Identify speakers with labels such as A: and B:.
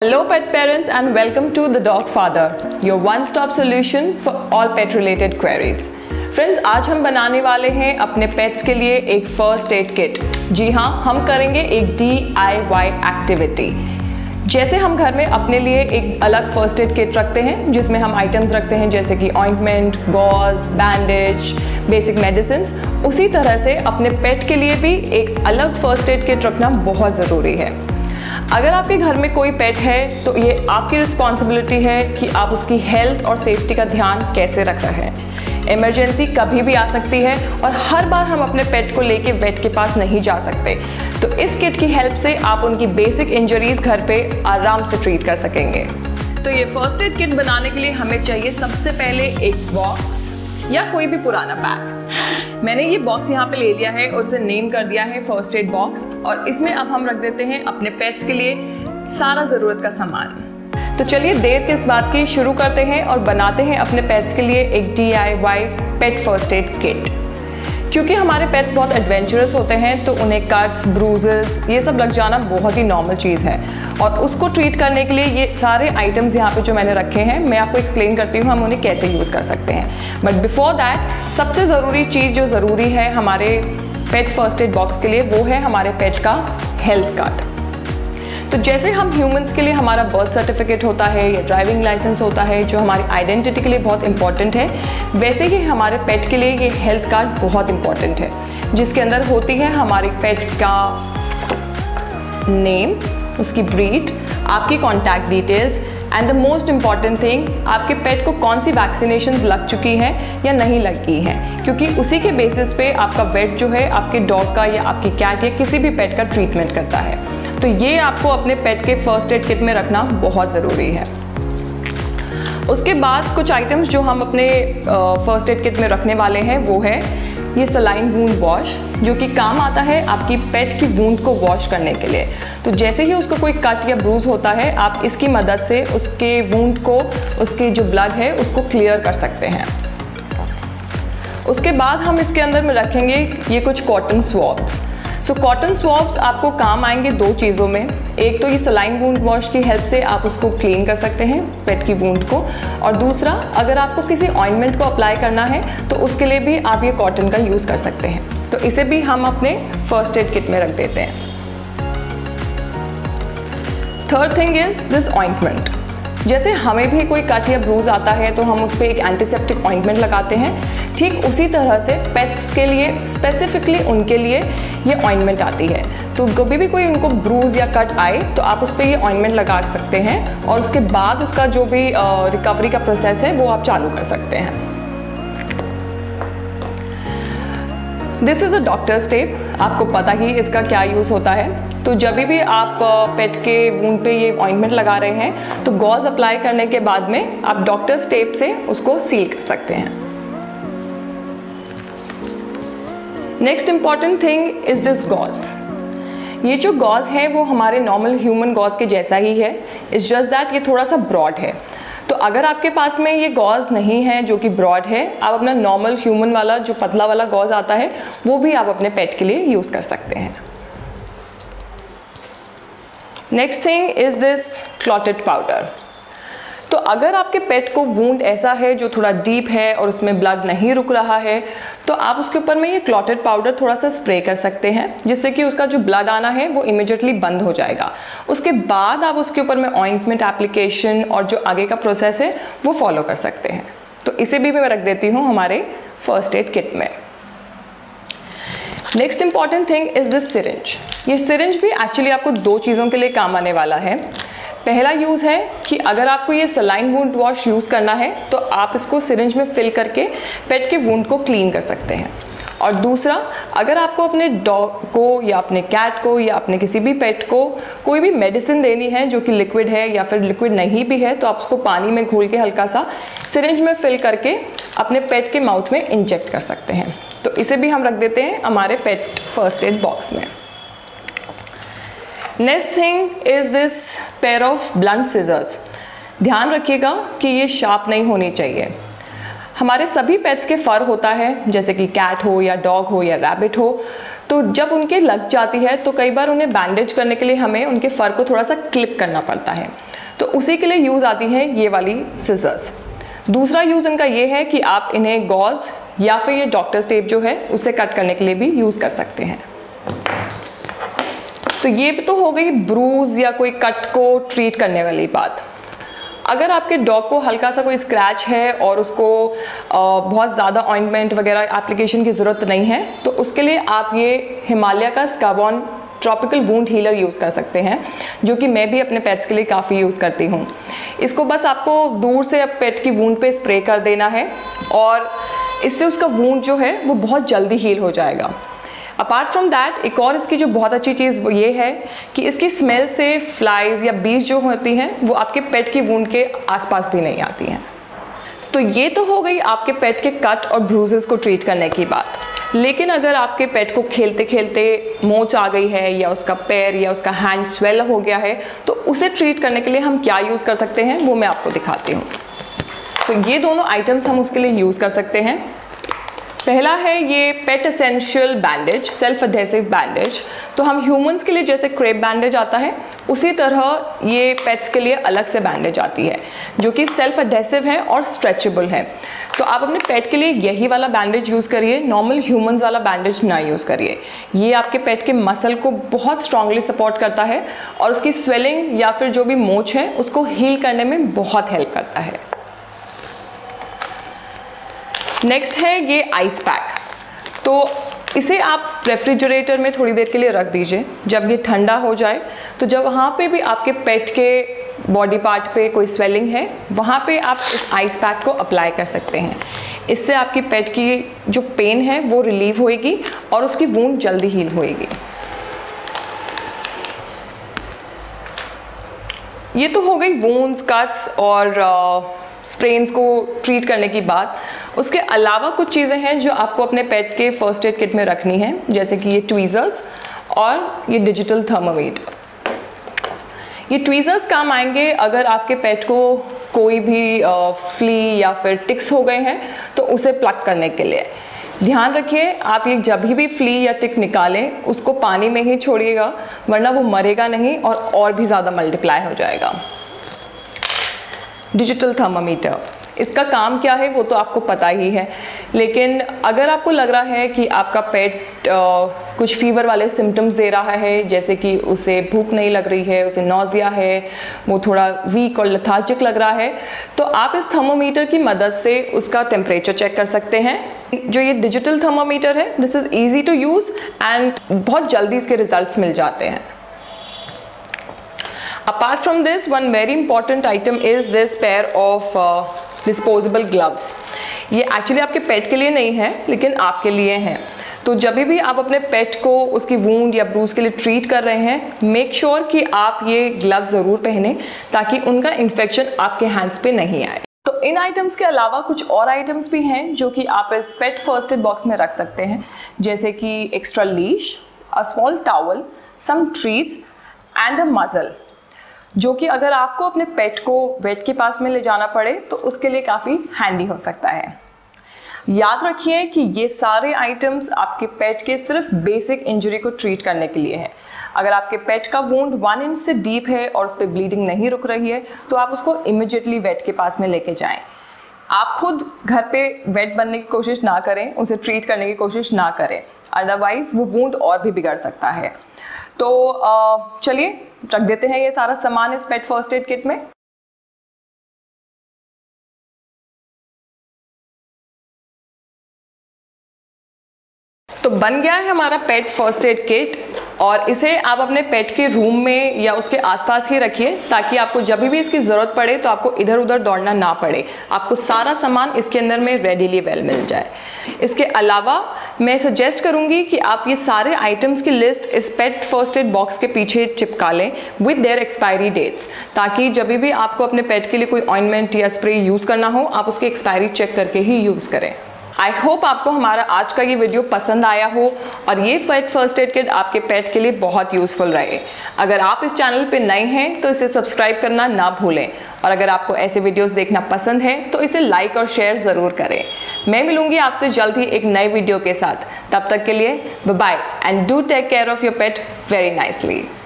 A: Hello pet parents and welcome to The Dog Father, your one-stop solution for all pet related queries. Friends, आज हम बनाने वाले हैं अपने पेट्स के लिए एक फर्स्ट एड किट। जी हाँ, हम करेंगे एक DIY एक्टिविटी। जैसे हम घर में अपने लिए एक अलग फर्स्ट एड किट रखते हैं जिसमें हम आइटम्स रखते हैं जैसे कि ointment, gauze, bandage, basic medicines, उसी तरह से अपने पेट के लिए भी एक अलग फर्स्ट एड किट रखना बहुत ज़रूरी है। अगर आपके घर में कोई पेट है तो ये आपकी रिस्पॉन्सिबिलिटी है कि आप उसकी हेल्थ और सेफ्टी का ध्यान कैसे रख रहे हैं। इमरजेंसी कभी भी आ सकती है और हर बार हम अपने पेट को लेके वेट के पास नहीं जा सकते, तो इस किट की हेल्प से आप उनकी बेसिक इंजरीज घर पे आराम से ट्रीट कर सकेंगे। तो ये फर्स्ट एड किट बनाने के लिए हमें चाहिए सबसे पहले एक बॉक्स या कोई भी पुराना बैग। मैंने ये बॉक्स यहाँ पे ले लिया है और इसे नेम कर दिया है फर्स्ट एड बॉक्स, और इसमें अब हम रख देते हैं अपने पेट्स के लिए सारा ज़रूरत का सामान। तो चलिए देर किस बात की, शुरू करते हैं और बनाते हैं अपने पेट्स के लिए एक DIY pet first aid kit. क्योंकि हमारे पेट्स बहुत एडवेंचरस होते हैं तो उन्हें कट्स, ब्रूजेस ये सब लग जाना बहुत ही नॉर्मल चीज़ है, और उसको ट्रीट करने के लिए ये सारे आइटम्स यहाँ पे जो मैंने रखे हैं मैं आपको एक्सप्लेन करती हूँ हम उन्हें कैसे यूज़ कर सकते हैं। बट बिफोर दैट सबसे ज़रूरी चीज़ जो ज़रूरी है हमारे पेट फर्स्ट एड बॉक्स के लिए वो है हमारे पेट का हेल्थ कार्ड। तो जैसे हम ह्यूमंस के लिए हमारा बर्थ सर्टिफिकेट होता है या ड्राइविंग लाइसेंस होता है जो हमारी आइडेंटिटी के लिए बहुत इंपॉर्टेंट है, वैसे ही हमारे पेट के लिए ये हेल्थ कार्ड बहुत इंपॉर्टेंट है, जिसके अंदर होती है हमारी पेट का नेम, उसकी ब्रीड, आपकी contact details and the most important thing, आपके पेट को कौन सी वैक्सीनेशन लग चुकी हैं या नहीं लगी हैं, क्योंकि उसी के बेसिस पे आपका वेट जो है आपके डॉग का या आपकी कैट या किसी भी पेट का ट्रीटमेंट करता है। तो ये आपको अपने पेट के फर्स्ट एड किट में रखना बहुत ज़रूरी है। उसके बाद कुछ आइटम्स जो हम अपने फर्स्ट एड किट में रखने वाले हैं वो है ये सलाइन वूंड वॉश, जो कि काम आता है आपकी पेट की वूंड को वॉश करने के लिए। तो जैसे ही उसको कोई कट या ब्रूज होता है आप इसकी मदद से उसके वूंड को, उसके जो ब्लड है उसको क्लियर कर सकते हैं। उसके बाद हम इसके अंदर में रखेंगे ये कुछ कॉटन स्वॉब्स। सो कॉटन स्वॉब्स आपको काम आएंगे दो चीज़ों में। एक तो ये सलाइन वूंड वॉश की हेल्प से आप उसको क्लीन कर सकते हैं पेट की वूंड को, और दूसरा अगर आपको किसी ऑइंटमेंट को अप्लाई करना है तो उसके लिए भी आप ये कॉटन का यूज़ कर सकते हैं। तो इसे भी हम अपने फर्स्ट एड किट में रख देते हैं। Third thing is this ointment. जैसे हमें भी कोई कट या ब्रूज आता है तो हम उस पर एक एंटीसेप्टिक ऑइंटमेंट लगाते हैं, ठीक उसी तरह से पेट्स के लिए स्पेसिफिकली उनके लिए ये ऑइंटमेंट आती है। तो कभी भी कोई उनको ब्रूज या कट आए तो आप उस पर ये ऑइंटमेंट लगा सकते हैं और उसके बाद उसका जो भी रिकवरी का प्रोसेस है वो आप चालू कर सकते हैं। This is a doctor's tape, आपको पता ही इसका क्या यूज़ होता है। तो जब भी आप पेट के वूंड पे ये ऑइंटमेंट लगा रहे हैं तो गॉज अप्लाई करने के बाद में आप डॉक्टर्स टेप से उसको सील कर सकते हैं। Next important thing is this gauze. ये जो गॉज है वो हमारे नॉर्मल ह्यूमन गॉज के जैसा ही है, इट्स जस्ट दैट ये थोड़ा सा ब्रॉड है। तो अगर आपके पास में ये गॉज नहीं है जो कि ब्रॉड है, आप अपना नॉर्मल ह्यूमन वाला जो पतला वाला गॉज आता है वो भी आप अपने पेट के लिए यूज़ कर सकते हैं। Next thing is this clotted powder. तो अगर आपके पेट को वूंड ऐसा है जो थोड़ा डीप है और उसमें ब्लड नहीं रुक रहा है तो आप उसके ऊपर में ये क्लॉटेड पाउडर थोड़ा सा स्प्रे कर सकते हैं, जिससे कि उसका जो ब्लड आना है वो इमिडिएटली बंद हो जाएगा। उसके बाद आप उसके ऊपर में ऑइंटमेंट एप्लीकेशन और जो आगे का प्रोसेस है वो फॉलो कर सकते हैं। तो इसे भी मैं रख देती हूँ हमारे फर्स्ट एड किट में। Next important thing is this syringe. ये सिरिंज भी एक्चुअली आपको दो चीज़ों के लिए काम आने वाला है। पहला यूज़ है कि अगर आपको ये सलाइन वूंड वॉश यूज़ करना है तो आप इसको सिरिंज में फिल करके पेट के वूंड को क्लीन कर सकते हैं, और दूसरा अगर आपको अपने डॉग को या अपने कैट को या अपने किसी भी पेट को कोई भी मेडिसिन देनी है जो कि लिक्विड है या फिर लिक्विड नहीं भी है तो आप उसको पानी में घोल के हल्का सा सिरिंज में फिल करके अपने पेट के माउथ में इंजेक्ट कर सकते हैं। तो इसे भी हम रख देते हैं हमारे पेट फर्स्ट एड बॉक्स में। Next thing is this pair of blunt scissors. ध्यान रखिएगा कि ये शार्प नहीं होनी चाहिए। हमारे सभी पेट्स के फर होता है, जैसे कि कैट हो या डॉग हो या रैबिट हो, तो जब उनके लग जाती है तो कई बार उन्हें बैंडेज करने के लिए हमें उनके फर को थोड़ा सा क्लिप करना पड़ता है, तो उसी के लिए यूज़ आती है ये वाली सिजर्स। दूसरा यूज़ इनका ये है कि आप इन्हें गॉज या फिर ये डॉक्टर्स टेप जो है उससे कट करने के लिए भी यूज़ कर सकते हैं। तो ये तो हो गई ब्रूज या कोई कट को ट्रीट करने वाली बात। अगर आपके डॉग को हल्का सा कोई स्क्रैच है और उसको बहुत ज़्यादा ऑइंटमेंट वगैरह एप्लीकेशन की ज़रूरत नहीं है, तो उसके लिए आप ये हिमालय का Scavon tropical wound healer use कर सकते हैं, जो कि मैं भी अपने पेट्स के लिए काफ़ी यूज़ करती हूँ। इसको बस आपको दूर से पेट की वूंड पे स्प्रे कर देना है और इससे उसका वूंड जो है वो बहुत जल्दी हील हो जाएगा। अपार्ट फ्रॉम दैट एक और इसकी जो बहुत अच्छी चीज़ वो ये है कि इसकी स्मेल से फ्लाइज या बीज जो होती हैं वो आपके पेट की वूंड के आसपास भी नहीं आती हैं। तो ये तो हो गई आपके पेट के कट और ब्रूजेस को ट्रीट करने की बात। लेकिन अगर आपके पेट को खेलते खेलते मोच आ गई है या उसका पैर या उसका हैंड स्वेल हो गया है, तो उसे ट्रीट करने के लिए हम क्या यूज़ कर सकते हैं वो मैं आपको दिखाती हूँ। तो ये दोनों आइटम्स हम उसके लिए यूज़ कर सकते हैं। पहला है ये pet essential bandage, self adhesive bandage. तो हम ह्यूमंस के लिए जैसे क्रेप बैंडेज आता है, उसी तरह ये पेट्स के लिए अलग से बैंडेज आती है जो कि सेल्फ एडहेसिव है और स्ट्रेचेबल है। तो आप अपने पेट के लिए यही वाला बैंडेज यूज़ करिए, नॉर्मल ह्यूमंस वाला बैंडेज ना यूज़ करिए। ये आपके पेट के मसल को बहुत स्ट्रांगली सपोर्ट करता है और उसकी स्वेलिंग या फिर जो भी मोच है उसको हील करने में बहुत हेल्प करता है। नेक्स्ट है ये आइस पैक। तो इसे आप रेफ्रिजरेटर में थोड़ी देर के लिए रख दीजिए। जब ये ठंडा हो जाए तो जब वहाँ पे भी आपके पेट के बॉडी पार्ट पे कोई स्वेलिंग है, वहाँ पे आप इस आइस पैक को अप्लाई कर सकते हैं। इससे आपकी पेट की जो पेन है वो रिलीव होएगी और उसकी वूंड जल्दी हील होएगी। ये तो हो गई वूंड्स, कट्स और स्प्रेन्स को ट्रीट करने की बात। उसके अलावा कुछ चीज़ें हैं जो आपको अपने पेट के फर्स्ट एड किट में रखनी है, जैसे कि ये ट्वीज़र्स और ये डिजिटल थर्मामीटर। ये ट्वीज़र्स काम आएंगे अगर आपके पेट को कोई भी फ्ली या फिर टिक्स हो गए हैं तो उसे प्लग करने के लिए। ध्यान रखिए आप ये जब भी फ्ली या टिक निकालें उसको पानी में ही छोड़िएगा, वरना वो मरेगा नहीं और भी ज़्यादा मल्टीप्लाई हो जाएगा। डिजिटल थर्मामीटर, इसका काम क्या है वो तो आपको पता ही है, लेकिन अगर आपको लग रहा है कि आपका पेट कुछ फीवर वाले सिम्टम्स दे रहा है, जैसे कि उसे भूख नहीं लग रही है, उसे नौजिया है, वो थोड़ा वीक और लेथार्जिक लग रहा है, तो आप इस थर्मामीटर की मदद से उसका टेम्परेचर चेक कर सकते हैं। जो ये डिजिटल थर्मामीटर है, this is easy to use and बहुत जल्दी इसके रिजल्ट्स मिल जाते हैं। Apart from this, one very important item is this pair of disposable gloves. ये एक्चुअली आपके पेट के लिए नहीं है, लेकिन आपके लिए हैं। तो जब भी आप अपने पेट को उसकी वूंड या ब्रूज के लिए ट्रीट कर रहे हैं, मेक श्योर कि आप ये ग्लव्स ज़रूर पहनें ताकि उनका इन्फेक्शन आपके हैंड्स पे नहीं आए। तो इन आइटम्स के अलावा कुछ और आइटम्स भी हैं जो कि आप इस पेट फर्स्ट एड बॉक्स में रख सकते हैं, जैसे कि extra leash, a small towel, some treats and a muzzle, जो कि अगर आपको अपने पेट को वेट के पास में ले जाना पड़े तो उसके लिए काफ़ी हैंडी हो सकता है। याद रखिए कि ये सारे आइटम्स आपके पेट के सिर्फ बेसिक इंजरी को ट्रीट करने के लिए है। अगर आपके पेट का वुंड 1 इंच से डीप है और उस पर ब्लीडिंग नहीं रुक रही है तो आप उसको इमिडिएटली वेट के पास में लेके जाएं। आप खुद घर पे वेट बनने की कोशिश ना करें, उसे ट्रीट करने की कोशिश ना करें, अदरवाइज वो वुंड और भी बिगड़ सकता है। तो चलिए रख देते हैं ये सारा सामान इस पेट फर्स्ट एड किट में। तो बन गया है हमारा पेट फर्स्ट एड किट और इसे आप अपने पेट के रूम में या उसके आसपास ही रखिए ताकि आपको जब भी इसकी ज़रूरत पड़े तो आपको इधर उधर दौड़ना ना पड़े, आपको सारा सामान इसके अंदर में रेडीली वेल मिल जाए। इसके अलावा मैं सजेस्ट करूंगी कि आप ये सारे आइटम्स की लिस्ट इस पेट फर्स्ट एड बॉक्स के पीछे चिपका लें विद देयर एक्सपायरी डेट्स, ताकि जब भी आपको अपने पेट के लिए कोई ऑइंटमेंट या स्प्रे यूज़ करना हो आप उसकी एक्सपायरी चेक करके ही यूज़ करें। आई होप आपको हमारा आज का ये वीडियो पसंद आया हो और ये पेट फर्स्ट एड किट आपके पेट के लिए बहुत यूज़फुल रहे। अगर आप इस चैनल पे नए हैं तो इसे सब्सक्राइब करना ना भूलें और अगर आपको ऐसे वीडियोस देखना पसंद है तो इसे लाइक और शेयर ज़रूर करें। मैं मिलूंगी आपसे जल्द ही एक नए वीडियो के साथ। तब तक के लिए bye bye and do take care of your pet very nicely.